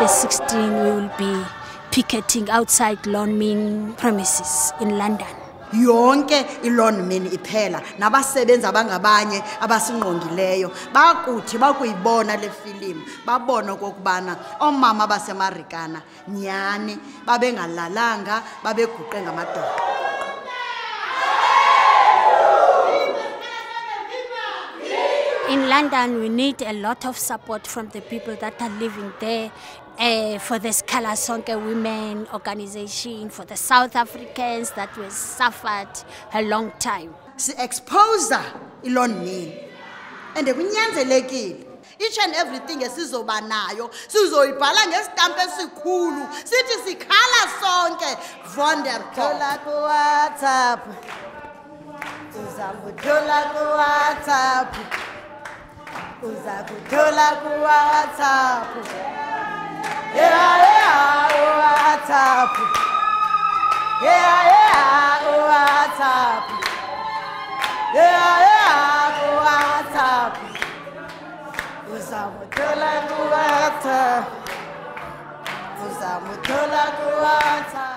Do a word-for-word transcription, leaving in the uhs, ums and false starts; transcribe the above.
the sixteenth, we will be picketing outside Lawnmin premises in London. Yonke iLawnmin iphela nabasebenzi abangabanye abasingqongileyo bakuthi bakuyibona le film babona kokubana omama baseMarikana nyani babengalalanga babeguqe ngamadolo. In London, we need a lot of support from the people that are living there, uh, for the Sikhala Sonke Women organization, for the South Africans that were suffered a long time. Si expose iLawnmin and kunyanzelekile each and everything esizoba nayo sizoyibhala ngestamp esikhulu sithi Sikhala Sonke Wonderful ku WhatsApp uzakuthola ku WhatsApp uzakuthola ku WhatsApp yeah yeah WhatsApp yeah yeah WhatsApp yeah yeah WhatsApp uzakuthola ku WhatsApp uzakuthola ku WhatsApp.